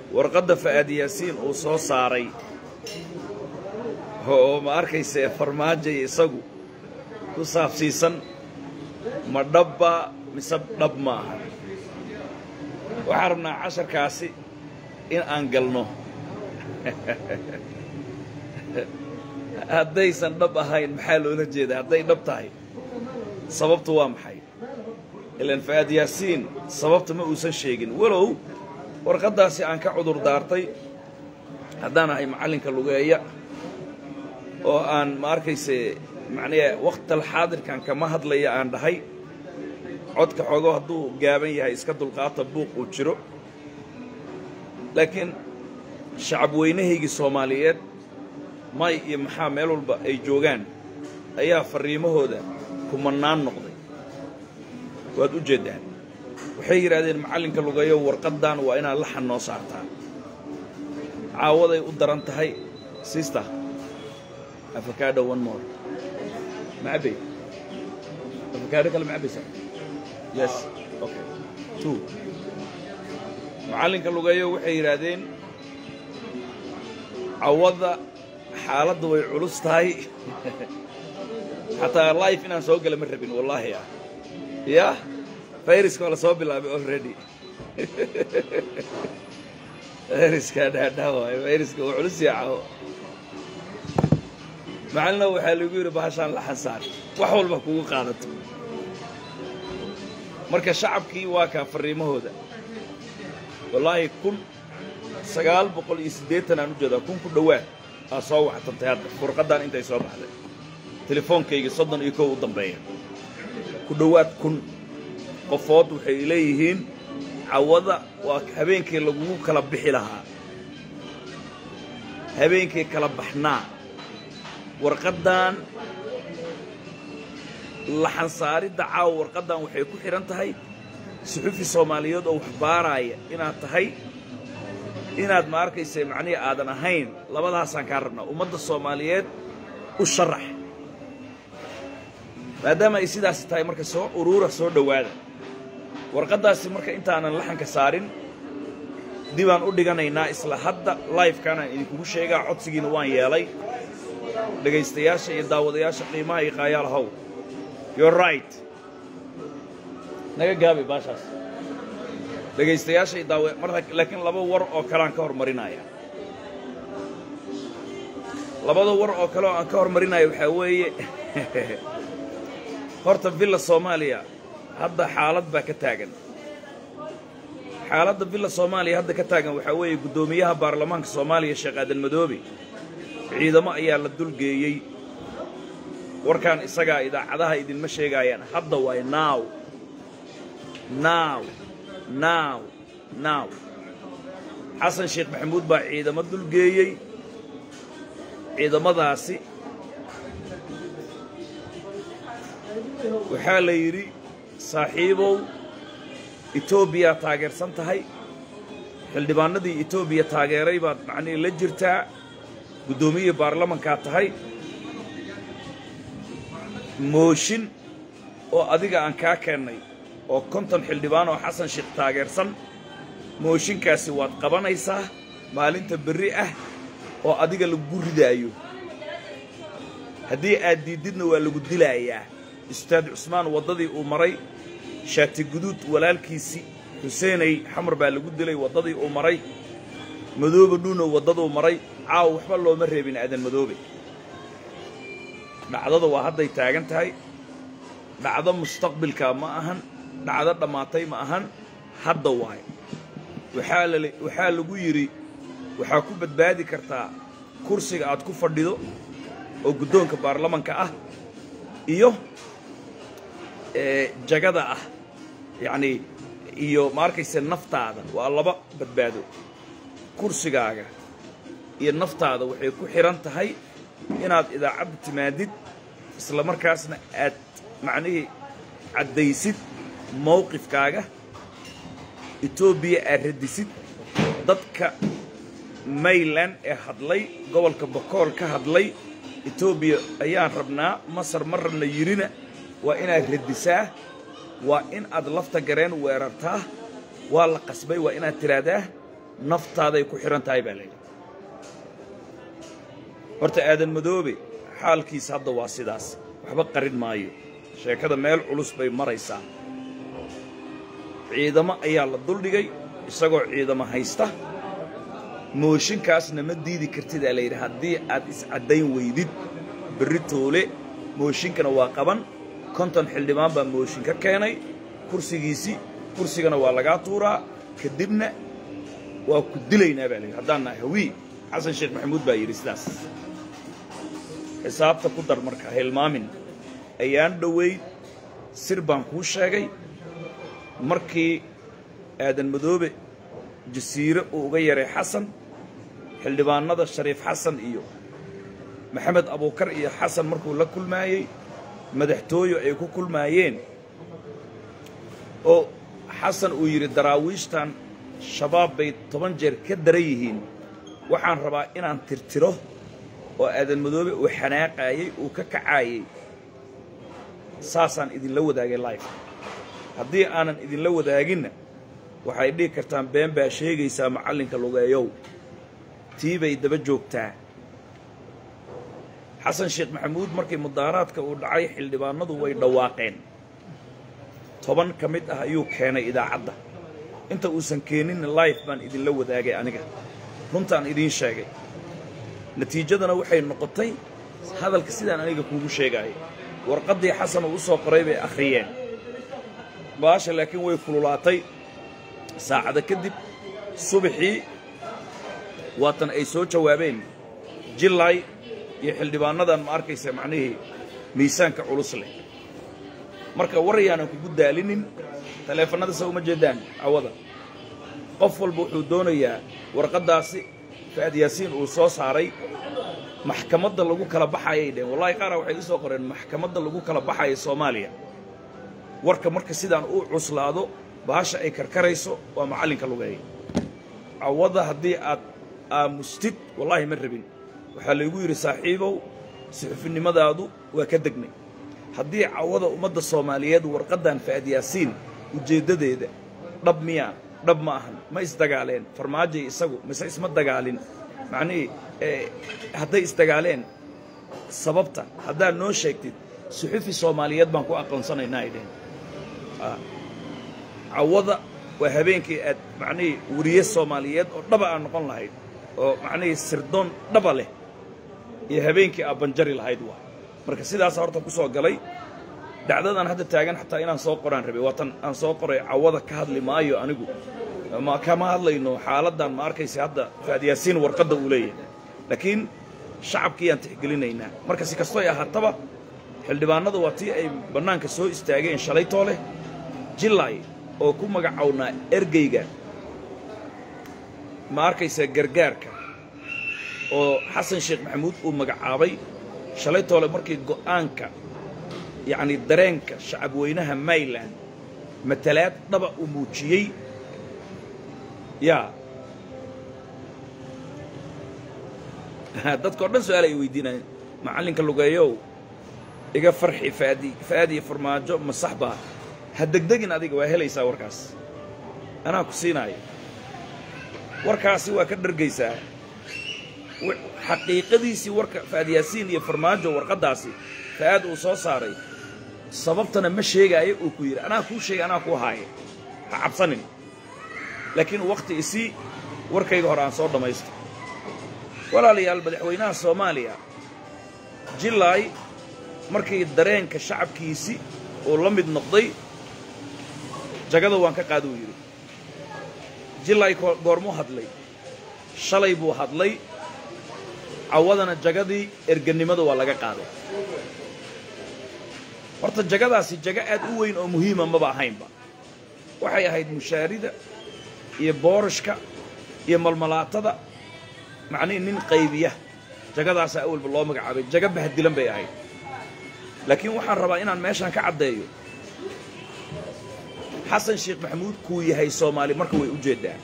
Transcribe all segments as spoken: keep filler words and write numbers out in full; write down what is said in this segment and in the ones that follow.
warqadda Fa'aad Yaasiin uu soo saaray oo ma arkayse farmaajo isagu ku saabsiisan ma dhabba mise dhab maaha waxaan rabnaa casharkaasi in aan galno haddaysan dhab ahayn maxaa loola jeedaa hadday dhab tahay sababtu waa maxay ilaan Fa'aad Yaasiin sababta ma uusan sheegin walow warqaddaasi aan ka cudur daartay haddaan ahay macallinka lugeeya oo aan ma arkayse macnaheedu waqtal xaadirkan kama hadlaya aan dhahay codka xogo hadduu gaaban yahay iska dulqaata buuq uu jiro laakiin shacab weynahaygii Soomaaliyeed may iyo maxaa meel walba ay joogaan ayaa fariimahooda kumanaan noqday waad u jeedaan waxay yiraahdeen macallinka lugeeyo warqadan waa inaan la xannoo saartaa caawaday u daran tahay sister avocado one more معبي avocado kale معبي صح yes okay two معلنka lugeeyo waxay yiraahdeen cawada xaaladdu way culus tahay hatta life inaan soo galay ma rabin wallahi ya ya virus kala soo bilaabay already virus ka dhaadhaw virus ka culus yaa macalna waxa lagu yiri bahashan la xasaar wax walba kugu qaadato marka shacabkii waa ka fariimahooda wallahi kun sagaal boqol iyo siddeetan aan u jeedaa kun ku dhawaad aa soo wactantay hadda furqadan intay soo baxday telefoonkayga soddon iyo kow u dambeeya ku dhawaad kun qofood waxay leeyihiin cawada waa habeenkii lagu kala bixi lahaa habeenkii kala baxnaa warqadan la xansaaridda caaw warqadan waxay ku xiran tahay suxufi Soomaaliyeed oo wax baaraya inaad tahay inaad ma arkayse macnaheedu aadan ahayn labadaas aan ka rabnaa ummadda Soomaaliyeed u sharax maadaama ay sidaas tahay marka soo urura soo dhawaada warqadaasi marka intaanan laxanka saarin dibaan u dhiganaynaa isla hadda live kana idinku sheegaa codsigiina waan yeelay dhagaystayaasha iyo daawadayaasha qiimaha iyo qaayalahow you're right naga gaabi baashaas dhagaystayaasha iyo daawa marka laakiin laba war oo kale aan ka hormarinaya labada war oo kale aan ka hormarinaya waxa weeye horta villa Soomaaliya hadda xaalad baa ka taagan xaaladda villa Soomaaliya hadda ka taagan waxa weeye gudoomiyaha baarlamaanka Soomaaliya Sheekh Aadan Madoobe ciidamo ayaa la dulgeeyay warkan isaga idaacadaha idin ma sheegayaan hadda way now now now now Xasan Sheekh Maxamuud baa ciidamo dulgeeyay ciidamadaasi waxa la yiri saaxiibow Ethiopia taageersan tahay xildhibaanadii Ethiopia taageeray baad macnaheedu la jirtaa gudoomiye baarlamaanka tahay mooshin oo adiga aan ka keenay oo konton xildhibaan oo Xasan Sheekh taageersan mooshinkaasi waad qabanaysaa maalinta berri ah oo adiga lagu ridaayo haddii aad diididna waa lagu dilayaa Ustaad Cusmaan wadadii uu maray shaati guduud walaalkiisi Xuseenay xamar baa lagu dilay wadadii uu maray Madoobe dhuuno wadaduu maray caaw waxba looma reebin Aadan Madoobe dhacdada waa hadday taagan tahay dhacdo mustaqbalka ma ahan dhacdo dhamaatay ma ahan hadda waay waxa la waxa lagu yiri waxa ku badbaadi kartaa kursiga aad ku fadhido oo gudoonka baarlamaanka ah iyo ee jagada ah yaani iyo markayse naftaada waa laba badbaado kursigaaga iyo naftaada waxay ku xiran tahay inaad idaacad timaadid isla markaasna aad macnaheedu cadaysid mowqifkaaga Ethiopia aad radisid dadka Mayland ee hadlay gobolka Boqol ka hadlay Ethiopia ayaan rabnaa Masar marna yirina waa inaad radisaa waa in aad lafta gareen weerartaa waa la qasbay waa inaad tiraadaa naftaaday ku xiran tahay baa layidhi horta aadan madoobe xaalkiisa hadda waa sidaas waxba qarin maayo sheekada meel culus bay maraysaa ciidamo ayaa la duldhigay isagoo ciidamo haysta mooshinkaasna ma diidi kartidaa layidhi haddii aad iscaddayn weydid berri toole mooshinkana waa qaban konton xildhibaan baa mooshin ka keenay kursigiisii kursigana waa lagaa tuuraa kadibna waa ku dilaynaa baa layidhi haddaan nahay hawii xasan sheekh maxamuud baa yidhi sidaas xisaabta ku dar marka hilmaamin ayaan dhoweyd sir baan kuu sheegay markii aadan madoobe jasiire uu uga yaray xasan xildhibaanada shariif xasan iyo maxamed abuukar iyo xasan markuu la kulmaayey madaxtooyo ay ku kulmaayeen oo xasan uu yidhi daraawiishtan shabaab bay toban jeer ka daran yihiin waxaan rabaa inaan tirtiro oo aadan madoobe uu xanaaqaayey uu ka kacaayey saasaan idinla wadaagay life haddii aanan idinla wadaaginna waxay dhihi kartaan been baa sheegaysaa macallinka lugeeyow tii bay daba joogtaa xasan sheekh maxamuud markii mudaaraadka uu dhacay xildhibaanadu way dhawaaqeen toban ka mid ah ayuu keenay idaacadda inta uusan keeninna life baan idinla wadaagay aniga runtaan idiin sheegay natiijadana waxay noqotay hadalka sidaan aniga kuugu sheegaayay warqaddii xasan uu u soo qoray bay akhriyeen baasha laakiin way kululaatay saacada kadib subaxii waatan ay soo jawaabeen jilay iyo xildhibaanadan ma arkaysa macnihii miisaanka culus leh marka warayaanan kugu daalinin taleefannada sa uma jeedaan cawada qof walba wuxuu doonayaa warqaddaasi faad yaasiin uu soo saaray maxkamadda lagu kala baxayay dheen wallahi qaara waxay u soo qoreen maxkamadda lagu kala baxaya Soomaaliya warka marka sidaan uu cuslaado baasha ay karkarayso waa macallinka lugeeyay cawada haddii aad aamustid wallahi ma rabin waxaa laygu yidhi saaxiibow suxufinimadaadu waa ka degnay haddii cawada ummadda Soomaaliyeed warqaddan faad yaasiin ujeeddadeeda dhab miyaa dhab ma ahan ma isdagaaleen farmaajay isagu mise isma dagaalin macnii hadday isdagaaleen sababta haddaad noo sheegtid suxufi Soomaaliyeed baan ku aqoonsanaynaa idin cawada waa habeenkii aad macnii wariye Soomaaliyeed oo dhaba aan noqon lahayd oo macnii sirdoon dhaba leh iyo habeenkii aad banjari lahayd waa marka sidaas horta ku soo galay dacdadan hadda taagan xataa inaan soo qoraan rabay waatan aan soo qoray cawada ka hadli maayo anigu ma kama hadlayno xaaladan ma arkaysa hadda faad yaasiin warqadda uu leeyahay laakiin shacabkii aan tixgelinaynaa marka si kasto ay ahaataba xildhibaanadu waa tii ay bannaanka soo istaageen shalay toole jilay oo ku magacawnaa ergeyga ma arkaysa gargaarka oo xasan sheekh maxamuud uu magacaabay shalay toole markii go'aanka yacni dareenka shacab weynaha Mayland matalaad dhaba u muujiyey yaa dadka oo dhan su'aal ay weydiinayaan macallinka lugeeyow iga farxi faadi faadi farmaajo ma saxba ha degdegin adiga waa helaysaa warkaas anaa ku siinaayo warkaasi waa ka dhargaysaa xaqiiqadiisii warka faad yaasiin iyo farmaajo warqaddaasi faad uu soo saaray sababtana ma sheegaayo uu ku yidhi anaa kuu sheegay anaa kuu haaya ha cabsanin laakiin waqti isii warkayga hore aan soo dhammaysto walaalayaal madaxweynaha Soomaaliya jilay markii dareenka shacabkiisi oo la mid noqday jagada waan ka qaad uu yidhi jilay goormu hadlay shalay buu hadlay cawadana jagadii erganimada waa laga qaaday horta jagadaasi jaga aad u weyn oo muhiima maba ahaynba waxay ahayd mushaarida iyo boorashka iyo malmalaatada macnii nin qaybiya jagadaasa awalba loo magacaabay jaga bahdilan bay ahayd laakiin waxaan rabaa inaan meeshaan ka caddeeyo xasan sheekh maxamuud kuu yahay Soomaali marka way u jeedaan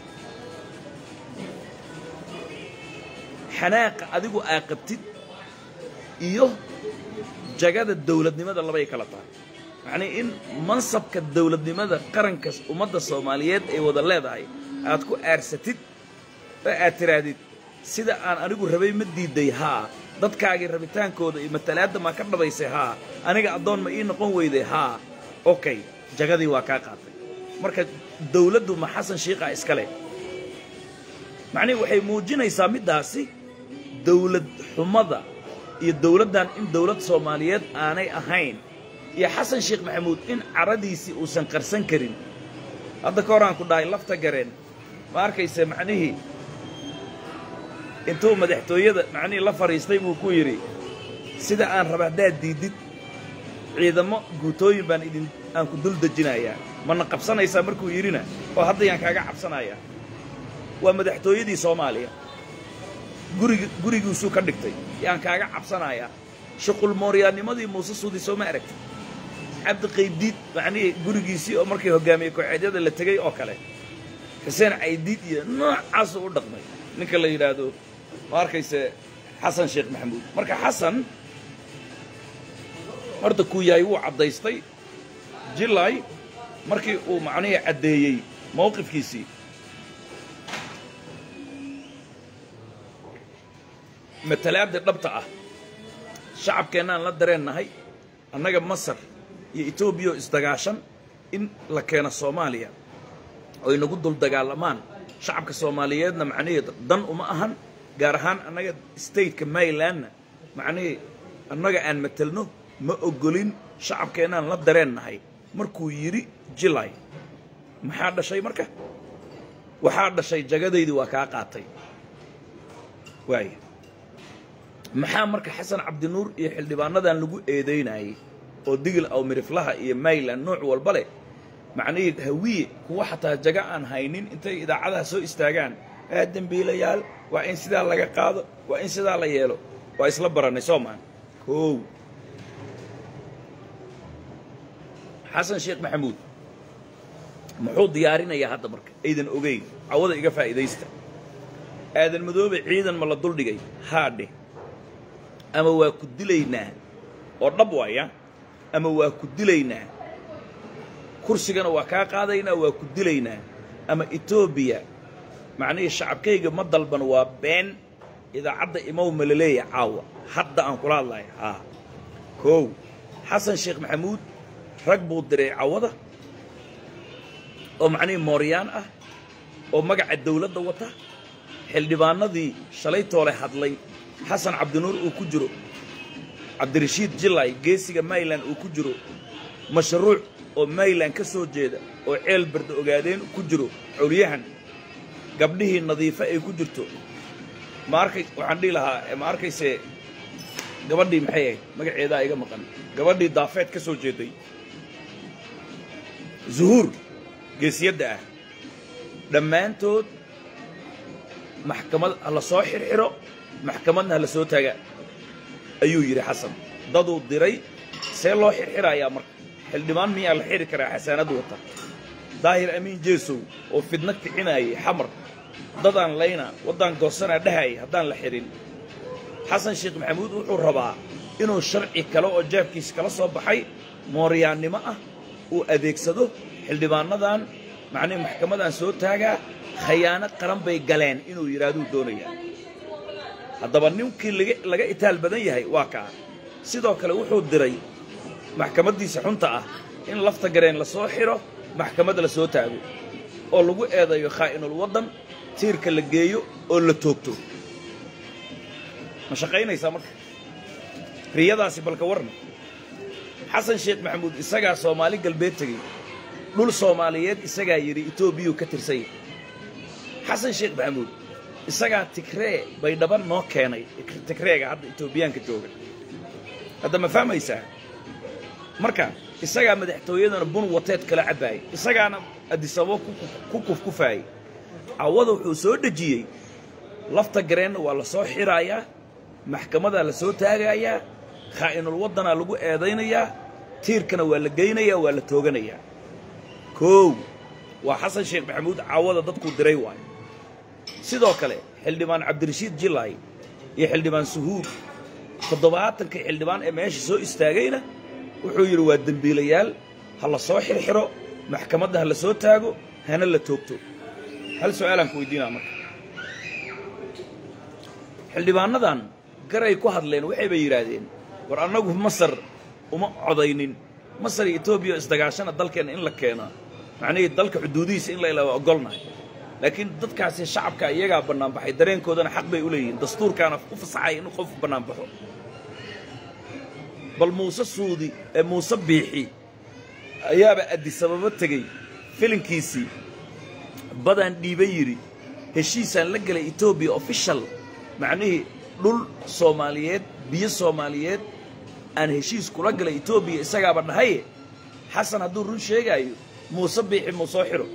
xanaaqa adigu aaqabtid iyo jagada dawladnimada labay kala tahay macnii in mansabka dawladnimada qaranka ummadda Soomaaliyeed ay wada leedahay aad ku aarsatid أترادد سيدا أن أنيقو ربي مدي دي ها dadkaagii rabitaankooda iyo matalaadda ma ka dhabaysay haa aniga adoon ma ii noqon weyday haa okay jagadii waa ka qaatay marka dawladdu ma xasan shiiqa iskale macnaheedu waxay muujinaysaa midaasi dawlad xumada iyo dawladdan in dawlad Soomaaliyeed aanay ahayn iyo xasan shiiq maxamuud in caradiisi uusan qarsan karin hadda ka horaan ku dhaay lafta gareen ma arkaysa macnaheedu intuu madaxtooyada macnii la fariistay buu ku yiri sida aan raba daad diidid ciidamo guutooyin baan idin aan ku dul dajinayaa mana qabsanaysa markuu yirina oo hadda yaan kaaga cabsanaya waa madaxtooyadii Soomaaliya guriga gurigiisu ka dhigtay yaan kaaga cabsanaya shaqul mooriyaanimadii Muuse Suudi soo ma aragtay Abdi Qaybdiid macnii gurigiisii oo markii hogaamiyay kooxeedyada la tagay oo kale Xuseen Aydiid iyo noocaas u dhaqmay ninka la yiraahdo markayse xasan sheekh maxamuud marka xasan horta ku yahay uu cadaystay July markii uu macnaheedu cadeeyay mowqifkiisii matalaabda dhabta ah shacabkeenaan la dareennahay annaga Masar iyo Ethiopia isdagaashan in la keeno Soomaaliya oo inagu dul dagaalamaan shacabka Soomaaliyeedna macnaheedu dan uma ahan gaar ahaan annaga state-ka Maryland macnaheedu annaga aan matalno ma ogolin shacabkeenaan la dareennahay markuu yiri July maxaa dhashay marka waxaa dhashay jagadeydii waa ka qaatay waay maxaa marka xasan cabdinuur iyo xildhibaanadan lagu eedeynayay oo digil aw miriflaha iyo Maryland nooc walba leh macnaheedu hawiye kuwa xataa jaga aan haynin intay idaacadaha soo istaagaan aadan biilayaal waa in sidaa laga qaado waa in sidaa la yeelo waa isla baranay Soomaan koow xasan sheekh maxamuud muxuu diyaarinayaa hadda marka aydan ogeyn cawada iga faa'iideysta aadan madoobe ciidan ma la dul dhigay haadhe ama waa ku dilaynaa oo dhab waaya ama waa ku dilaynaa kursigana waa ka qaadaynaa waa ku dilaynaa ama Ethiopia macnaheedu shacabkayga ma dalban waa been idaacadda imaw malaleeya caawa hadda aan kula hadlayo ha koow xasan sheekh maxamuud rag buu diray cawada oo macnaheedu mooriyaan ah oo magaca dawladda wata xildhibaanadii shalay toole hadlay xasan cabdinuur uu ku jiro cabdirashiid July geesiga Maryland uu ku jiro mashruuc oo Maryland ka soo jeeda oo ceel barda ogaadeen ku jiro cawliyahan gabdhihii nadiifa ay ku jirto ma arkay waxaan dhigi lahaa ma arkayse gabadhii maxay ahayd magaceeda iga maqan gabadhii daafeed ka soo jeeday zuhur geesiyada ah dhammaantood maxkamad la soo xirxiro maxkamadna la soo taaga ayuu yiri xasan daduu diray see loo xirxirayaa marka xildhibaan miyaa la xiri karaa xasaanad wata daahir amiin jeesow oo fidna kicinayay xamar dadaan layna wadan goosana dhahay hadaan la xirin xasan sheekh maxamuud wuxuu rabaa inuu sharci kale oo jaabkiis kala soo baxay mooriyaannimo ah uu adeegsado xildhibaanadan macnaheedu maxkamadan soo taaga khiyaano qaran bay galeen inuu yiraahdo doonaya haddaba ninkii laga laga itaal badan yahay waa ka sidoo kale wuxuu diray maxkamadiisa xunta ah in lafta gareen la soo xiro maxkamada la soo taago oo lagu eedayo khaa'inul wadan tiirka la geeyo oo la toogto ma shaqaynaysa marka riyadaasi balka warna xasan sheekh maxamuud isaga Soomaali galbeed tagay dhul Soomaaliyeed isaga yiri Ethiopia ka tirsay xasan sheekh maxamuud isaga tigree bay dhaban noo keenay tigreega hadda Ethiopiaanka jooga hadda ma fahmaysaa marka isaga madaxtooyadana bun wateed kala cabaay isagaana adisabo ku kufkufaay awada wuxuu soo dhajiyay lafta gareen waa la soo xiraaya maxkamada la soo taagaya khaa'inul wadana lagu eedeynaya tiirkana waa la geynaya waa la tooganaya koow waa xasan sheekh maxamuud awada dadku diray waay sidoo kale xildhibaan cabdirashiid July iyo xildhibaan suhuur toddobaatan ka xildhibaan ee meesha soo istaagayna wuxuu yiri waa dambiilayaal ha la soo xirxiro maxkamadda ha la soo taago hana la toogto hal su'aalan ku weydiinaa marka xildhibaanadan garay ku hadleen waxay bay yiraahdeen war annagu Masar uma codaynin Masar iyo Ethiopia isdagaashana dalkeena in la keeno macnaheedu dalka xuduudihiisa in la ilaawo ogolnahay laakiin dadkaasi shacabka iyaga banaan baxay dareenkoodana xaq bay u leeyihiin dastuurkaana u fasaxay in qof banaan baxo bal Muuse Suudi ee Muuse Biixi ayaaba addi sababa tagay filinkiisii badan dhiibay yiri heshiisaan la galay Ethiopia official macnaheedu dhul Soomaaliyeed biyo Soomaaliyeed aan heshiis kula galay Ethiopia isagaaba dhahay Xasan hadduu run sheegayo Muuse Biixi mu soo xiro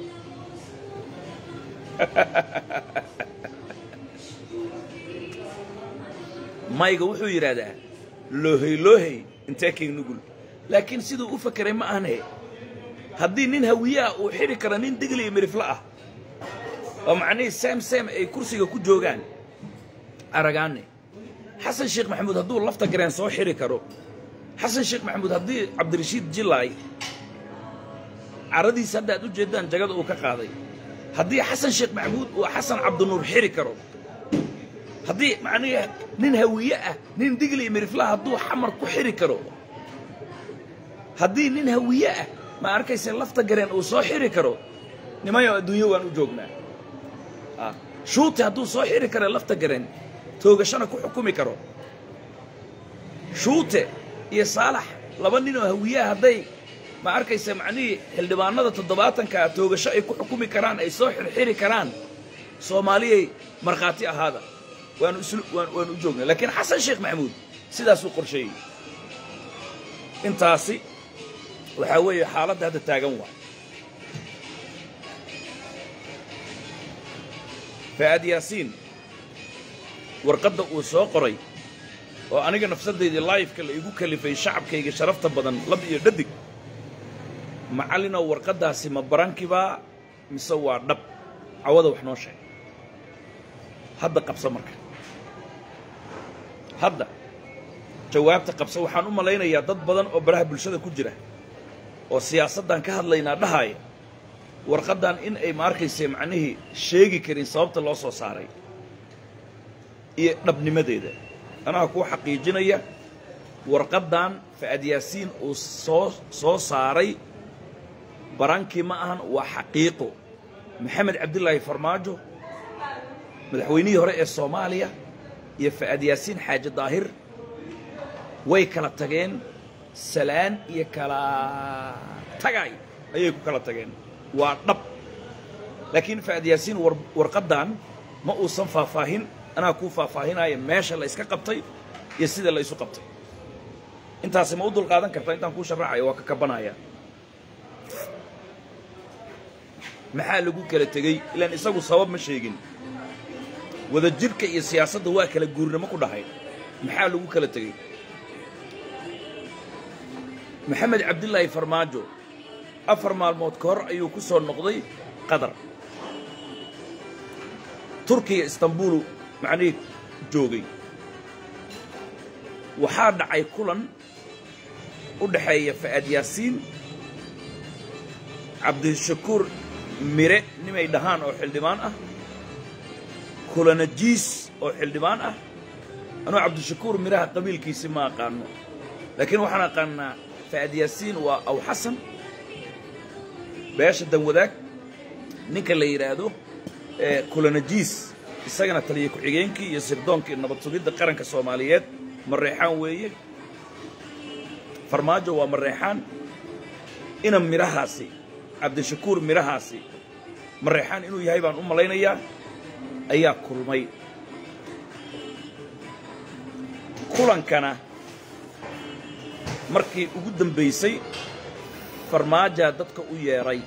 mayga wuxuu yiraahdaa loohay loohay intee keen nugul laakiin sidoo u fakiray ma ahne haddii nin hawiya uu xiri kara nin digli mirifla ah oo macnaheedu sam sam ay kursiga ku joogaan aragaane Xasan Sheekh Maxamuud hadduu lafta gareen soo xiri karo Xasan Sheekh Maxamuud haddii Cabdirashiid Jilaay aradiisa hadda aad u jeedaan jagada uu ka qaaday haddii Xasan Sheekh Maxamuud uu Xasan Cabdinuur xiri karo haddii macnaheedu nin hawiye ah nin digli mirifla hadduu xamar ku xiri karo haddii nin hawiye ah ma arkaysa lafta gareen uu soo xiri karo nimayo adduunyo waan u joognaa ah shuuti hadduu soo xiri karo lafta gareen toogashana ku xukumi karo shuute iyo Saalax laba nin oo hawiye hadday ma arkaysa macnaheedu xildhibaanada toddobaatanka toogasho ay ku xukumi karaan ay soo xirxiri karaan Soomaaliyay marqaati ahaada waan waan u joognaa laakiin Xasan Sheekh Maxamuud sidaas uu qorsheeyay intaasi waxa weeye xaaladda hadda taagan waa Faad Yaasiin warqadda uu soo qoray oo aniga nafsadeedii live-ka la igu kalifay shacabkayga sharafta badan lab iyo dhadig macallina warqaddaasi ma barankiba mise waa dhab cawada wax noo sheeg hadda qabso marka hadda jawaabta qabso waxaan u malaynayaa dad badan oo baraha bulshada ku jira oo siyaasaddan ka hadlaynaa dhahaaya warqaddan in ay ma arkaysa macnihii sheegi karin sababta loo soo saaray iyo dhabnimadeeda anaa ku xaqiijinaya warqaddan Faad Yaasiin uu soo soo saaray barankii ma ahan waa xaqiiqo Maxamed Cabdullaahi Farmaajo madaxweynihii hore ee Soomaaliya iyo Faad Yaasiin Xaaji Daahir way kala tageen salaan iyo kala tagay ayay ku kala tageen waa dhab laakiin Faad Yaasiin warqaddan ma uusan faahfaahin anaa ku faahfaahinaya meesha la iska qabtay iyo sida la isu qabtay intaas ma u dul qaadan kartaa intaan ku sharaxayo waa ka kabanaya maxaa lagu kala tagay ilaan isagu sabab ma sheegin wada jirka iyo siyaasadda waa kala guurnimo ku dhahay maxaa lagu kala tagay Maxamed Cabdullaahi Farmaajo afar maalmood ka hor ayuu ku soo noqday Qatar Turkiga Istanbul macnaheedu joogay waxaa dhacay kulan u dhaxeeya Faad Yaasiin Cabdishakuur Mire nimay dhahaan oo xildhibaan ah kulanajiis oo xildhibaan ah anoo Cabdishakuur Miraha qabiilkiisa ma aqaano laakiin waxaan aqaanaa Faad Yaasiin waa aw Xasan beesha dan wadaag ninka la yiraahdo ee kulanajiis isagana taliye ku xigeenkii iyo sirdoonkii nabad sugidda qaranka Soomaaliyeed mareexaan weeye Farmaajo waa mareexaan ina mirahaasi Cabdishakuur mirahaasi mareexaan inuu yahay baan u malaynayaa ayaa kulmay kulankana markii ugu dambeysay Farmaajo dadka u yeeray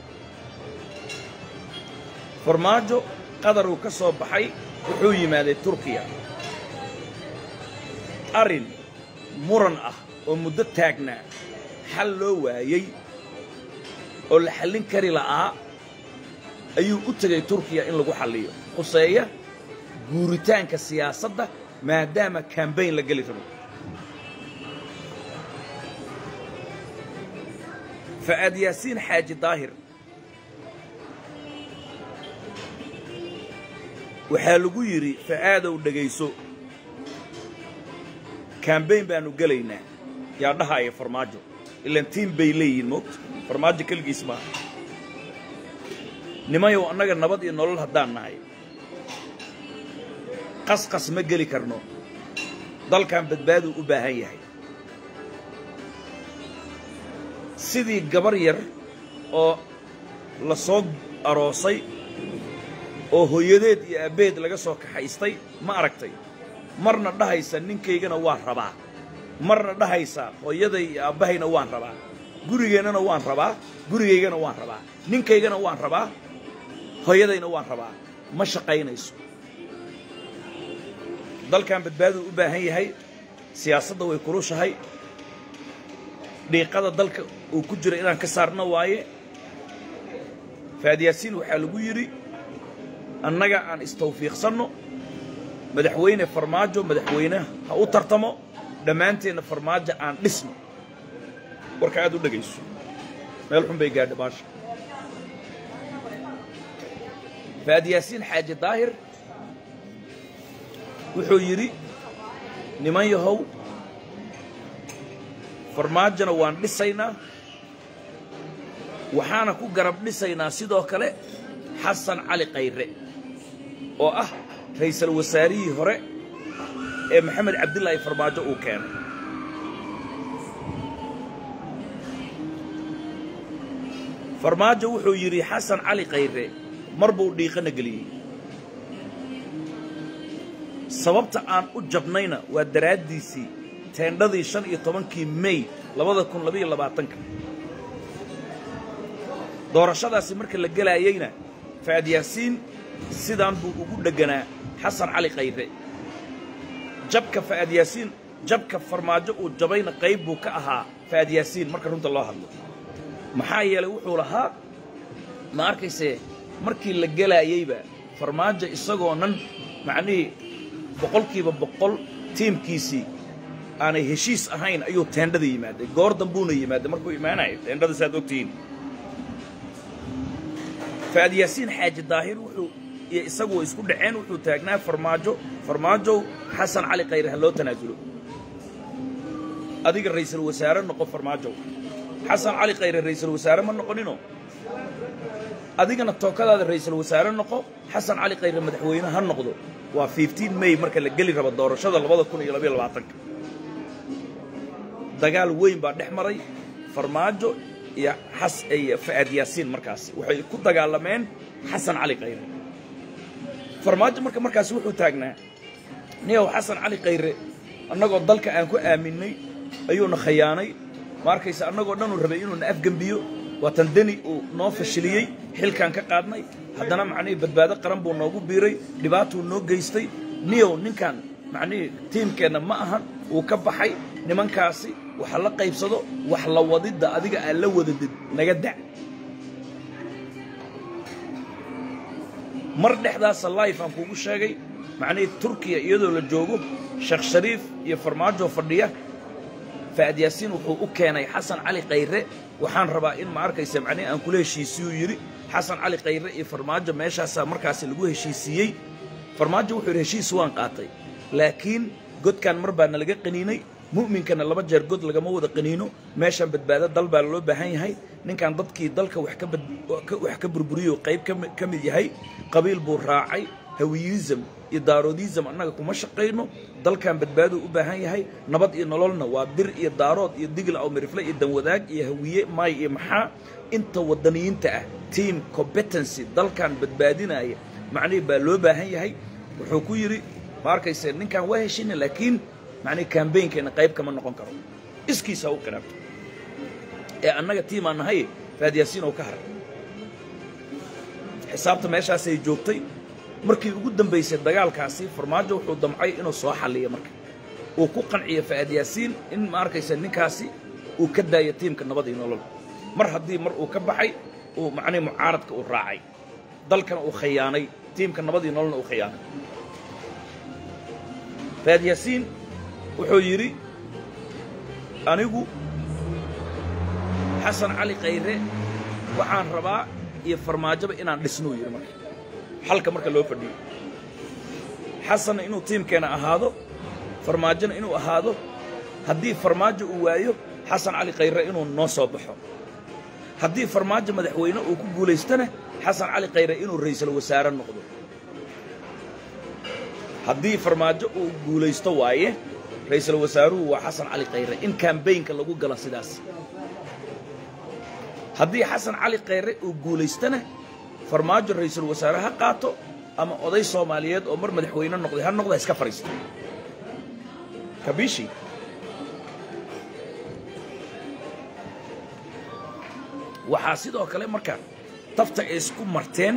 Farmaajo Qatar uu ka soo baxay wuxuu yimaaday Turkiya arin muran ah oo muddo taagnaa xal loo waayay oo la xallin kari la'aa ayuu u tagay Turkiya in lagu xalliyo quseeya guuritaanka siyaasadda maadaama campaign la gali rabo Faad Yaasiin Xaaji Daahir waxaa lagu yiri Faadow dhageyso campaign baanu gelaynaa yaa dhahaya farmaajo ilaan team bay leeyihiin moogta farmaajo keligiis maaha nimayow annaga nabad iyo nolol haddaan nahay qasqas ma geli karno dalkan badbaadu u baahan yahay sidii gabar yar oo la soo aroosay oo hooyadeed iyo aabeed laga soo kaxaystay ma aragtay marna dhahaysa ninkaygana waan rabaa marna dhahaysa hooyaday iyo aabahayna waan rabaa gurigeennana waan rabaa gurigaygana waan rabaa ninkaygana waan rabaa hooyadayna waan rabaa ma shaqaynayso dalkan badbaadu u baahan yahay siyaasadda way kulushahay dhiiqada dalka uu ku jira inaan ka saarno waaye faadyaasiin waxaa lagu yidhi annaga aan istawfiiqsanno madaxweyne farmaajo madaxweynaha ha u tartamo dhammaanteenna farmaajo aan dhisno warka aad u dhegayso meel xun bay gaadha baasha faadyaasiin xaaji daahir wuxuu yidhi niman yahow farmaajona waan dhisaynaa waxaana ku garab dhisaynaa sidoo kale xasan cali khayre oo ah ra'iisul wasaarihii hore ee maxamed cabdillaahi farmaajo uu keenay farmaajo wuxuu yidhi xasan cali khayre mar buu dhiiqana geliyey sababta aan u jabnayna waa daraaddiisii teendhadii shan iyo tobankii may labada kun labiyo labaatanka doorashadaasi marka la gelaayeyna faadyaasiin sidaan buu ugu dhegganaa xasan cali khayre jabka faadyaasiin jabka farmaajo uu jabayna qayb buu ka ahaa faadyaasiin marka runta loo hadlo maxaa yeelay wuxuu lahaa ma arkaysee markii la gelaayeyba farmaajo isagoonan macnihii boqolkiiba boqol tiimkiisii aanay heshiis ahayn ayuu teendhada yimaaday goor dambuuna yimaaday markuu imaanayo teendhada saad ogtihiin faadyaasiin xaaji daahir wuxuu iyo isagu way isku dhaceen wuxuu taagnaa farmaajo farmaajow xasan cali khayre ha loo tanaasulo adiga ra'iisul wasaare noqo farmaajow xasan cali khayre ra'iisul wasaare ma noqonino adigana tookadaada ra'iisul wasaare noqo xasan cali khayre madaxweyne ha noqdo waa fifteen may marka la geli rabo doorashada labada kun iyo labiyo labaatanka dagaal weyn baa dhex maray farmaajo iyo xas iyo faadyaasiin markaas waxay ku dagaalameen xasan cali khayre farmaajo marka markaas wuxuu taagnaa niyow xasan cali khayre annagoo dalka aan ku aaminay ayuuna khayaanay ma arkaysa annagoo dhan uu rabay inuuna afgembiyo waatan deni uu noo fashiliyey xilkaan ka qaadnay haddana macnihii badbaado qaran buu noogu biiray dhibaatuu noo geystay niyow ninkan macnihii tiimkeenna ma ahan uu ka baxay nimankaasi waxa la qaybsado wax la wadidda adiga aan la wadadid naga dac mar dhexdaasa life aan kuugu sheegay macnihii turkiya iyadoo la joogo sheekh shariif iyo farmaajo fadhiya faadyaasiin wuxuu u keenay xasan cali khayre waxaan rabaa in ma arkaysa macnihii aan kula heshiisiyuu yidhi xasan cali khayre iyo farmaajo meeshaasaa markaasi lagu heshiisiiyey farmaajo wuxuu yidhi heshiis waan qaatay laakiin godkaan mar baa nalaga qaniinay mu'minkana laba jeer god lagama wada qaniino meeshaan badbaado dal baa loo baahan yahay ninkan dadkii dalka wax ka wax ka burburiyo qayb ka mid yahay qabiil buu raacay hawiyism iyo daaroodism annaga kuma shaqayno dalkan badbaado u baahan yahay nabad iyo nololna waa bir iyo daarood iyo digil aw mirifle iyo danwadaag iyo hawiye maay iyo maxaa inta wadaniyiinta ah team competency dalkan badbaadinaya macnihii baa loo baahan yahay wuxuu ku yidhi ma arkayse ninkan waa heshina laakiin macnihii campaignkeena qayb kama noqon karo iskiisa u qiraabto ee annaga tiim aan nahay faadyaasiin oo ka haray xisaabta meeshaasay joogtay markii ugu dambaysay dagaalkaasi farmaajo wuxuu damcay inuu soo xalliyo marka uu ku qanciyo faadyaasiin in ma arkaysa ninkaasi uu ka daayo tiimka nabad iyo nolol mar haddii mar uu ka baxay uu macnihii mucaaradka uu raacay dalkana uu khayaanay tiimka nabad iyo nololna uu khayaanay faadyaasiin wuxuu yidhi anigu xasan cali khayre waxaan rabaa iyo farmaajoba inaan dhisnuu yidhi marka xalka marka loo fadhiyo xasanna inuu tiimkeena ahaado farmaajona inuu ahaado haddii farmaajo uu waayo xasan cali khayre inuu noo soo baxo haddii farmaajo madaxweyne uu ku guulaystana xasan cali khayre inuu ra'iisul wasaare noqdo haddii farmaajo uu guulaysto waaye ra'iisul wasaaruhu waa xasan cali khayre in campaign-ka lagu galo sidaas haddii xasan cali khayre uu guulaystana farmaajo ra'iisul wasaare ha qaato ama oday Soomaaliyeed oo mar madaxweyne noqday ha noqdo iska fariisto kabishi waxaa sidoo kale marka tafta ay isku marteen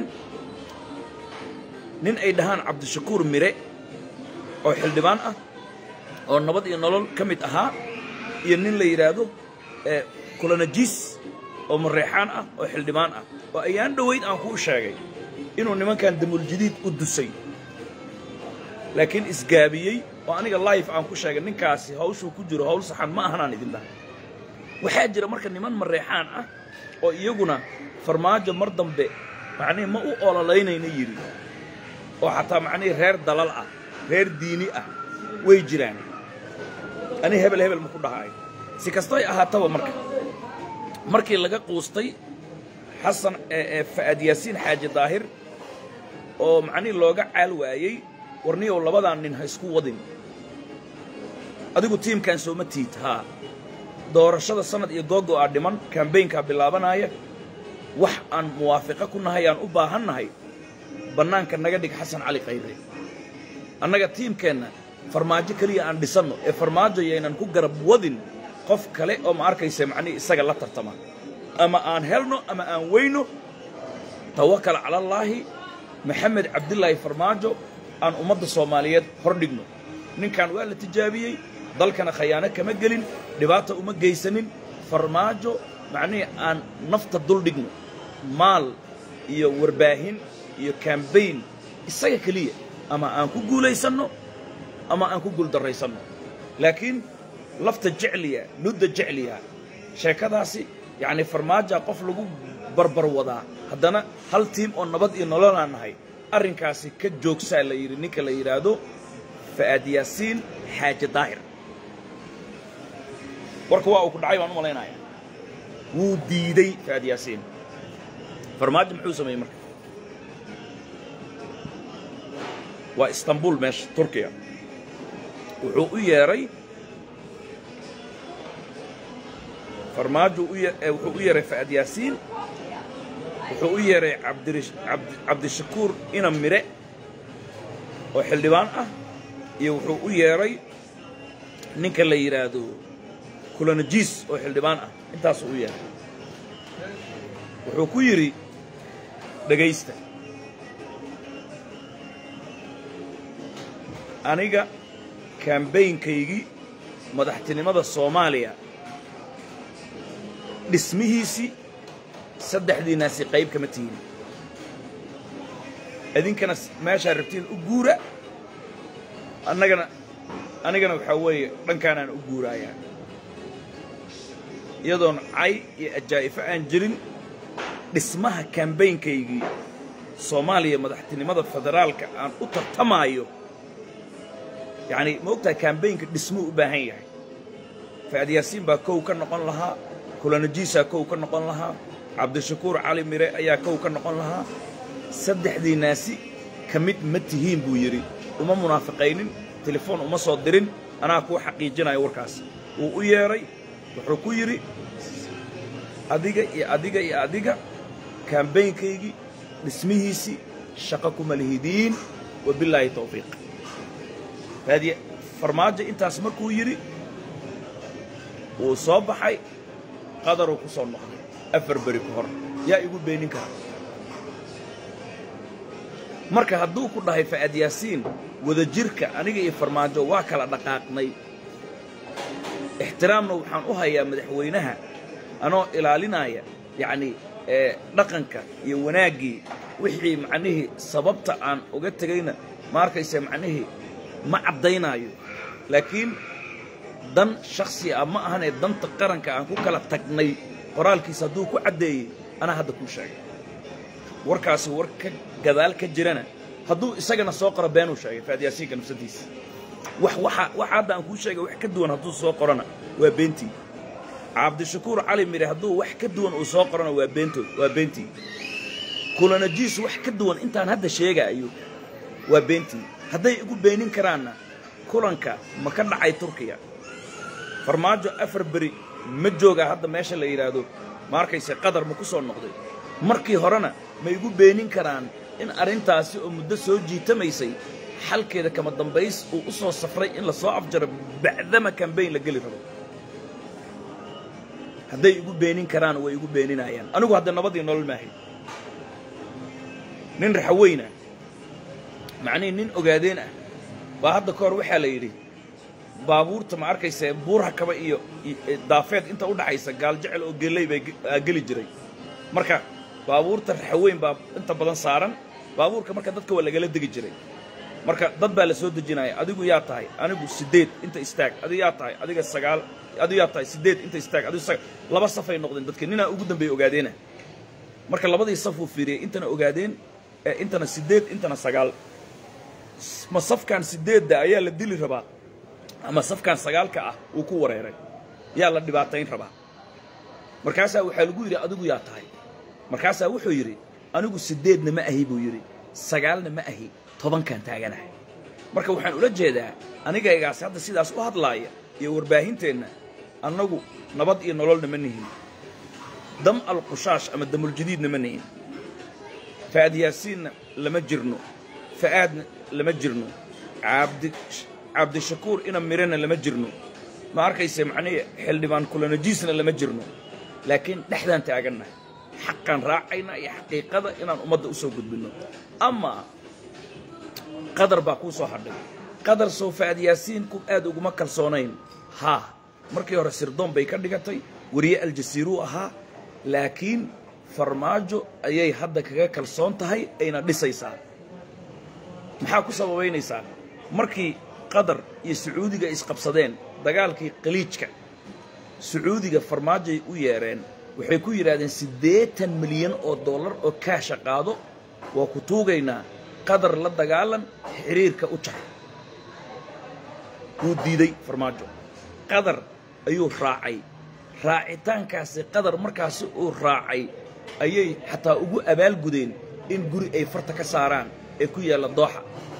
nin ay dhahaan Cabdishakuur Mire oo xildhibaan ah oo nabad iyo nolol ka mid ahaa iyo nin la yiraahdo ee Kulanajiis oo Mareexaan ah oo xildhibaan ah oo ayaan dhaweyd aan ku sheegay inuu nimankan damul jadiid u dusay laakiin isgaabiyay oo aniga live aan ku sheegay ninkaasi hawshu ku jiro hawl saxan ma ahan aan idin dhahay waxaa jira marka niman Mareexaan ah oo iyaguna farmaajo mar dambe macnii ma u ololaynayna yiri oo xataa macnii reer dalal ah reer diini ah way jiraan ani hebel hebel ma ku dhahay si kastoo ay ahaataba marka markii laga quustay xasan ee Faad Yaasiin Xaaji Daahir oo macnii looga caal waayay warniyow labadan nin ha isku wadin adigu teamkan soo ma tiid ha doorashada sanad iyo googo ah dhiman campaign-ka bilaabanaya wax aan muwaafiqa ku nahay aan u baahannahay bannaanka naga dhig xasan cali khayre annaga teamkeena farmaajo kaliya aan dhisano ee farmaajo yeenan ku garab wadin qof kale oo ma arkaysa macnii isaga la tartama ama aan helno ama aan weyno tawakkal ala allah maxamed cabdullaahi farmaajo aan ummadda Soomaaliyeed hor dhigno ninkan waa la tijaabiyay dalkana khiyaano kama gelin dhibaato uma geysanin farmaajo macnii aan nafta dul dhigno maal iyo warbaahin iyo campaign isaga kaliya ama aan ku guuleysano ama aan ku guuldareysano laakiin lafta jecliya nudda jecliya sheekadaasi يعني فرماجة قف لجو بربر وضع هدنا هل تيم أو نبض ينولنا نهاي أرنكاسي كجوك سال يرنيك اللي يرادو فأد ياسين حاجة ظاهر وركوا أو كل عيوان مالينا يعني وديدي فأد ياسين فرماجة محوسة ما يمر وإسطنبول مش تركيا وحقوقية ري فرماجو وحقوقية فأد ياسين وحقوقية عبد عبد عبد الشكور إنا مرة وحلبان أه يوحقوقية ري نيك اللي يرادو كلنا جيس وحلبان أه أنت سوية وحقوقية ري دقيسته أنيقا كامبين كيجي مدحتني مدى الصوماليا دسميهيسي صدح دي ناسي قيب كمتين أذين كان ما شاربتين أجورة أنا جنا أنا جنا بحوي من كان أنا أجورة يعني يدون عي الجائفة أنجرين اسمها كامبين كيجي صوماليا مدحتني مدى الفدرال كان أطر تمايو يعني موقتها كامبين اسمه باهي فأد ياسين باكو كان نقول لها كلنا جيسا كو كان نقول لها عبد الشكور علي ميري أيا كو كان نقول لها صدح دي ناسي كميت متهين بويري وما منافقين تليفون وما صادرين أنا أكو حقيقينا يوركاس ويري وحركو يري أديجا يا أديجا يا أديجا كامبين كيجي اسمهيسي شقكم الهدين وبالله توفيق هذه فرماجة أنت اسمكوا يري وصباحي قدروا كسر نقد أفر بريكهر يا يقول بينك مركه هدو كل هاي فأد ياسين وذا جركة أنا جاي فرماجة واكل دقائقني احترامنا وحنوها يا مدحوينها أنا إلى لنايا يعني دقنك يوناجي وحي معنيه سببت عن وقت جينا ماركيس معنيه ما عدينا لكن دن شخصي أما أنا دن تقارن كأنكو كلا تقني قرالك صدوق عدي أنا هذا كل شيء وركاس ورك جذلك الجيران هدو إسقنا سوق ربنا وشيء فهذا يسيق نفسديس wax waxa waxa hadda aan kuu sheegay wax ka duwan hadduu soo qorana waa beentii cabdishakuur cali mire hadduu wax ka duwan uu soo qorana waa beentood waa beentii kulanajiis wax ka duwan intaan hadda sheegayo waa beentii hadday igu beenin karaanna kulanka ma ka dhacay Turkiya farmaajo afar bari ma jooga hadda meesha la yiraahdo ma arkayse qadar ma ku soo noqday markii horena ma igu beenin karaan in arintaasi oo muddo soo jiitamaysay xalkeeda kama dambays uu u soo safray in la soo afjaro bacdama campaign la gali rabo hadday igu beenin karaan way igu beeninayaan anigu hadda nabadii nolol maahay nin raxweyna macnii nin ogaadeen ah baa hadda koor waxa la yiri baabuurta ma arkaysa buurha kaba iyo daafeed inta u dhaxaysa gaal jecel oo gelay bay gali jiray marka baabuurta raxweyn baa inta badan saaran baabuurka marka dadka waa laga la digi jiray marka dad baa la soo dejinaya adigu yaa tahay anigu sideed inta istaag adigu yaa tahay adiga sagaal adigu yaa tahay sideed inta istaag adigu laba saf ay noqdeen dadka nina ugu dambeey ogaadeena marka labadii saf uu fiiriyay intana ogaadeen intana sideed intana sagaal ma safkan sideedda ayaa la dili rabaa ama safkan sagaalka ah uu ku wareeray yaa la dhibaatayn rabaa markaasa waxa lagu yiri adigu yaa tahay markaasa wuxuu yiri anigu sideedna ma ahi buu yiri sagaalna ma ahi toban kan taaganahay marka waxaan ula jeedaa aniga igaas hadda sidaas u hadlaaya iyo warbaahinteena anagu nabad iyo nololna ma nihin dam al qushash ama damul jadiidna ma nihin faad yaasiin lama jirno faad lama jirno abdi abdi shakuur ina mirana lama jirno ma arkayse macnaa xildhibaan kulanajiisna lama jirno laakiin dhaxdaan taaganahay xaqan raacayna iyo xaqiiqada inaan ummadda u soo gudbino ama qadar baa ku soo hadhay qadar soo faad yaasiin ku aad ugu ma kalsoonayn ha markii hore sirdoon bay ka dhigatay wariye al jasiiru ahaa laakiin farmaajo ayay hadda kaga kalsoon tahay ayna dhisaysaa maxaa ku sababaynaysaa markii qadar iyo sacuudiga isqabsadeen dagaalkii qaliijka sacuudiga farmaajo ay u yeereen waxay ku yiraahdeen siddeetan milyan oo dollar oo kaash qaado waa ku tuugaynaa qadar la dagaalan xiriirka u jar uu diiday farmaajo qadar ayuu raacay raacitaankaasi qadar markaas uu raacay ayay xataa ugu abaal gudeen in guri ay farta ka saaraan ee ku yaala dooxa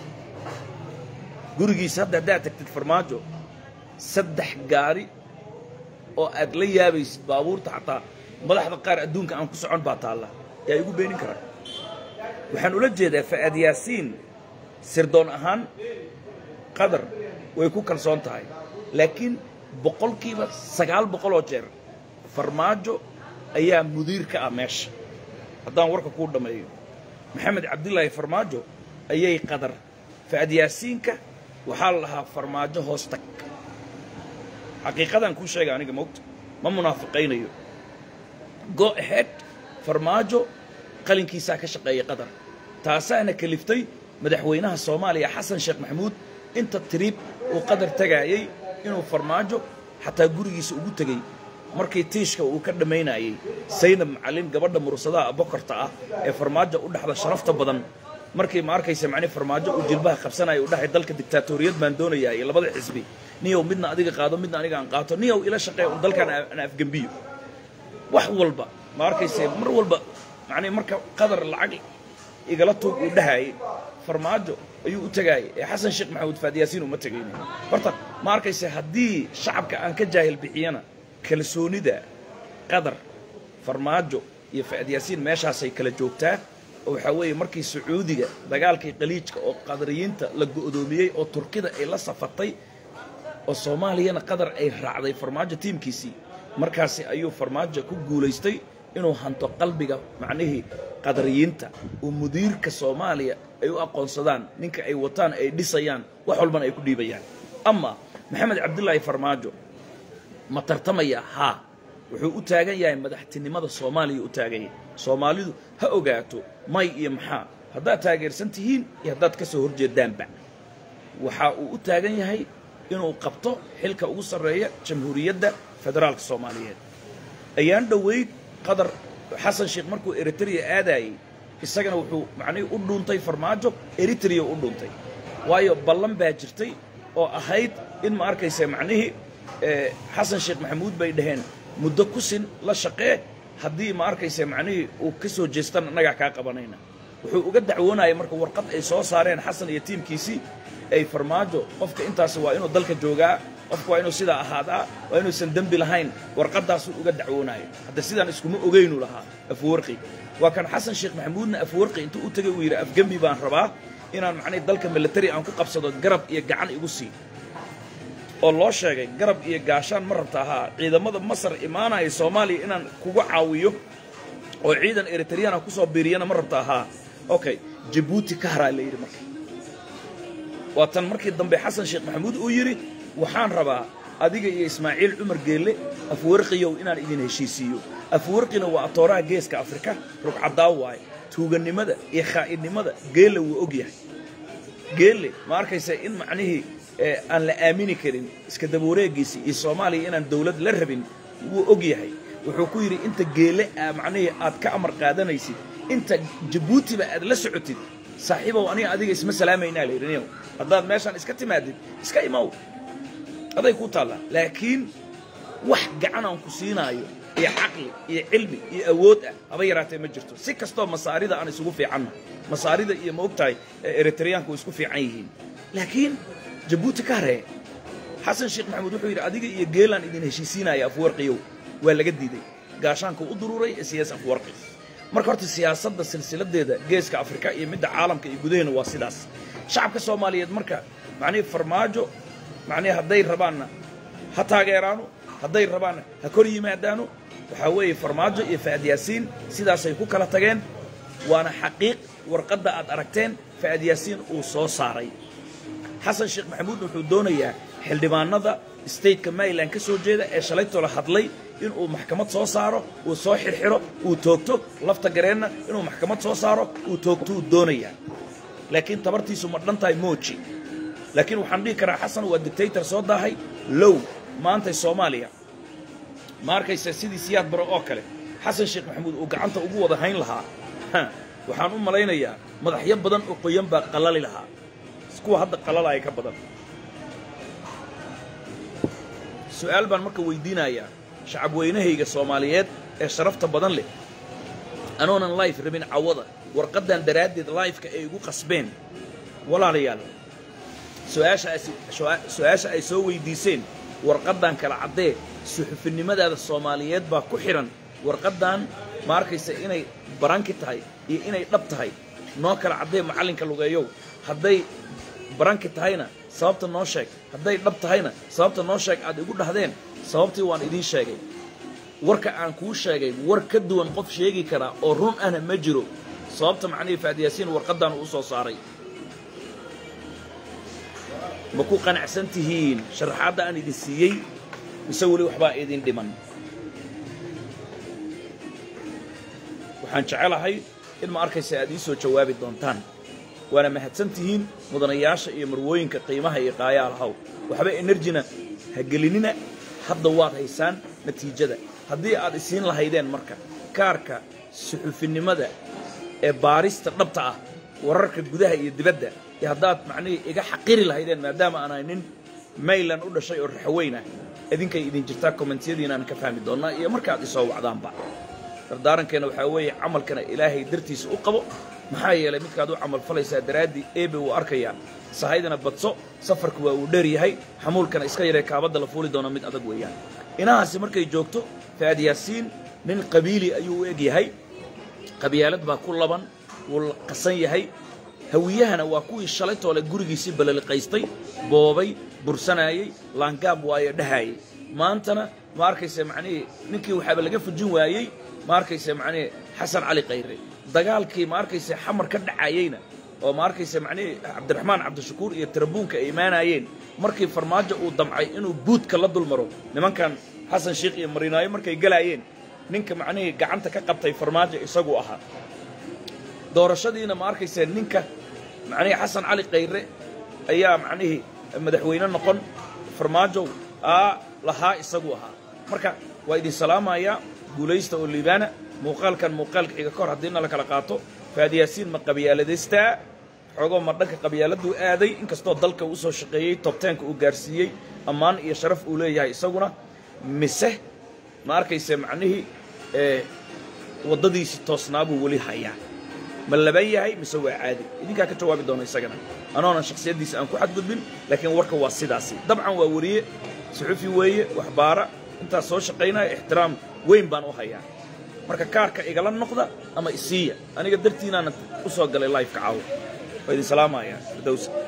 gurigiisa hadda haddaad tagtid farmaajo saddex gaari oo aad la yaabaysid baabuurta xataa madaxda qaar adduunka aan ku socon baa taalla yaa igu beenin karaa waxaan ula jeedaa faad yaasiin sirdoon ahaan qadar way ku kalsoon tahay laakiin boqolkiiba sagaal boqol oo jeer farmaajo ayaa mudiir ka ah meesha haddaan warka kuu dhammeeyo maxamed cabdillaahi farmaajo ayay qadar faad yaasiinka waxaa la lahaa farmaajo hoos tag xaqiiqadan kuu sheega aniga moogta ma munaafiqaynayo go ahead farmaajo qalinkiisaa ka shaqeeyay qadar taasaana kaliftay madaxweynaha Soomaaliya Xasan Sheekh Maxamuud inta trip uu qadar tagayay inuu farmaajo xataa gurigiisa ugu tagay markii tiishka uu ka dhameynayay Saynab Macalin gabadha mursada abokorta ah ee farmaajo u dhaxda sharafta badan markii ma arkaysa macni farmaajo uu jilbaha qabsanay u dhaxay dalka diktatoriyad baan doonayaa labada xisbi niyow midna adiga qaado midna aniga aan qaato niyow ila shaqeeyo dalkan aan afgambiyo wax walba ma arkaysa mar walba macni marka qadar lacag igala tuug u dhahay farmaajo ayuu u tagay ee Xasan Sheekh Maxamuud faad yaasiin uma tagayn horta ma arkaysa hadii shacabka aan ka jaahil bixiyana kalsoonida qadar farmaajo iyo faad yaasiin meeshaas ay kala joogtaa oo waxa weeye markii sacuudiga dagaalkii qaliijka oo qadariyiinta la go'doomiyay oo turkida ay la safatay oo Soomaaliyana qadar ay raacday farmaajo tiimkiisii markaasi ayuu farmaajo ku guuleystay inuu hanto qalbiga macnaheed qadariyiinta oo mudiirka Soomaaliya ay u aqoonsadaan ninka ay wataan ay dhisayaan wax walban ay ku dhiibayaan ama maxamed cabdillaahi farmaajo ma tartamaya ha wuxuu u taagan yahay madaxtinimada Soomaaliya u taagan yahay Soomaalidu ha ogaato may iyo maxaa haddaad taageersan tihiin iyo haddaad ka soo horjeedaanba waxa uu u taagan yahay inuu qabto xilka ugu sareeya jamhuuriyadda federaalka Soomaaliyeed ayaan dhaweyd qadar Xasan Sheekh markuu Eritrea aadayay isagana wuxuu macnii u dhuuntay farmaajo Eritrea u dhuuntay waayo ballan baa jirtay oo ahayd in ma arkaysa macnihii xasan sheekh maxamuud bay dhaheen muddo ku sin la shaqee haddii ma arkaysa macnihii uu ka soo jeestan annagaa kaa qabanayna wuxuu uga dacwoonayay marka warqad ay soo saareen xasan iyo tiimkiisii ay farmaajo qofka intaas waa inuu dalka joogaa qofka waa inuu sidaa ahaadaa waa inuusan dembi lahayn warqadaasuu uga dacwoonaya hadda sidaan iskuma ogeynu lahaa afwarqi waa kan xasan sheekh maxamuudna afwarqi intuu u tagay uu yidhi afgembi baan rabaa inaan macnay dalka military aan ku qabsado garab iyo gacan igu sii oo loo sheegay garab iyo gaashaan ma rabta ahaa ciidamada masar imaanaya soomaaliya inaan kugu caawiyo oo ciidan eritreyana ku soo biiriyana ma rabta ahaa okay jabuuti ka haraa la yidhi marka waa tan markii dambe xasan sheekh maxamuud uu yidhi waxaan rabaa adiga iyo ismaaciil cumar geelle afwarqiyow inaan idin heshiisiiyo afwarqina waa atooraha geeska afrika rugcadaa waaye tuugannimada iyo khaa'idnimada geelle wuu og yahay geelle ma arkaysa in macnihii aan la aamini karin iska dabawareegiisii iyo soomaaliya inaan dawlad la rabin wuu og yahay wuxuu ku yidhi inta geelle macnihii aad ka amar qaadanaysid inta jabuutiba aad la socotid saaxiibow aniga adiga isma salaamaynaa la yidhi niyow haddaad meeshaan iska timaadid iska imaw aday ku taallaa laakiin wax gacan aan ku siinaayo iyo caqli iyo cilmi iyo awood ah haba yaraatee ma jirto si kastoo masaarida aan isugu fiicanna masaarida iyo ma ogtahay eritreyaanku way isku fiican yihiin laakiin jabuuti ka haree xasan sheekh maxamuud wuxuu yidhi adiga iyo geelaan idin heshiisiinaya afwarqiyow waa laga diiday gaashaanka u duruuray ee siyaas afwarqi marka horta siyaasadda silsiladeeda geeska afrika iyo midda caalamka iyo gudaheena waa sidaas shacabka soomaaliyeed marka macnihii farmaajo macnihii hadday rabaanna ha taageeraano hadday rabaanna ha kor yimaadaano waxaa weeye farmaajo iyo fahad yaasiin sidaasay ku kala tageen waana xaqiiq warqadda aad aragteen fahad yaasiin uu soo saaray xasan sheekh maxamuud wuxuu doonayaa xildhibaanada stateka maryland ka soo jeeda ee shalaytoo la hadlay inuu maxkamad soo saaro uu soo xirxiro uu toogto lafta gareenna inuu maxkamad soo saaro uu toogtou doonayaa laakiin tabartiisu ma dhan tahay mooji laakiin waxaan dhihi karaa xasan waa dictator soo daahay low maantay soomaaliya ma arkaysa sidii siyaad baro oo kale xasan sheekh maxamuud uu gacanta ugu wada hayn lahaa waxaan u malaynayaa madaxyo badan oo qoyan baa qalali lahaa kuwa hadda qalalaya ka badan su'aal baan marka weydiinayaa shacab weynahayga soomaaliyeed ee sharafta badan leh anoonan life rabin cawada warqadan daraaddeed lifeka ay igu qasbeen walaalayaal su-aasha ay soo weydiiseen warqadan kala caddee suxufinimadaada soomaaliyeed baa ku xidhan warqadan ma arkaysa inay baranki tahay iyo inay dhab tahay noo kala caddee macallinka lugeeyow hadday baranki tahayna sababta noo sheeg hadday dhab tahayna sababta noo sheeg aad igu dhahdeen sababtii waan idiin sheegay warka aan kuu sheegay war ka duwan qof sheegi karaa oo run ahna ma jiro sababta macnihii fahad yaasiin warqadan uu soo saaray ma ku qanacsan tihiin sharaxaadda aan idin siiyey mise weli waxbaa idin dhiman waxaan jecelahay in ma arkaysa aad ii soo jawaabi doontaan waana mahadsan tihiin mudanayaasha iyo marwooyinka qiimaha iyo qaayaalahaw waxba enerjina ha gelinina hadda waad haysaan natiijada haddii aad isiin lahaydeen marka kaarka suxufinimada ee baarista dhabta ah wararka gudaha iyo dibadda iyo haddaad macnihii iga xaqiri lahaydeen maadaama aanay nin maylan u dhashay oo raxweyn ah idinkay idin jirtaa kommentiyadiinaan ka fahmi doonnaa iyo markaad isoo wacdaanba dardaarankeena waxaa weeye camalkana ilaahay dartiisa u qabo maxaa yeelay midkaad u camal falaysaa daraaddii eebe wuu arkayaa sahaydana badso safarku waa uu dheer yahay xamuulkana iska yaree kaabadda la fuuli doona mid adag weeyaan inahaasi markay joogto fahad yaasiin nin qabiili ayuu u eg yahay qabyaalad baa ku laban wuu qasan yahay hawiyahana waa kuwii shalay toole gurigiisii balaliqaystay boobay bursanaayey laangaab waayo dhahaayey maantana ma arkaysa macnihii ninkii waxaaba laga fujin waayey ma arkaysa macnihii xasan cali khayre dagaalkii ma arkaysa xamar ka dhacayeyna oo ma arkaysa macnihii cabdiraxmaan cabdishakuur iyo tarabuunka ay imaanayeen markii farmaajo uu damcay inuu buudka la dulmaro nimankan xasan sheekh iyo marinaayo markay galaayeen ninka macnihii gacanta ka qabtay farmaajo isagu ahaa doorashadiina ma arkaysa ninka macnihii xasan cali khayre ayaa macnihii madaxweyne noqon farmaajo aa lahaa isagu ahaa marka waa idin salaamayaa guulaysta oo liibaana muuqaalkan muuqaalka xiga kor haddiina la kala qaato fahad yaasiin ma qabyaaladaystaa xogo ma dhanka qabyaaladdu aaday inkastoo dalka uu soo shaqeeyay top ten ka uu gaarsiiyay ammaan iyo sharaf uu leeyahay isaguna mise ma arkayse macnihii ee wadadiisi toosnaabuu wali hayaa ma laban yahay mise waa caadi idinkaa ka jawaabi doona isagana anoona shakhsiyadiisa aan ku xadgudbin laakiin warka waa sidaasi dabcan waa wariye suxufi weeye waxbaara intaas soo shaqaynaya ixtiraam weyn baan u hayaa marka kaarka igala noqda ama isiiya aniga dartiinaana u soo galay live ka caawa waa idin salaamayaa dawsa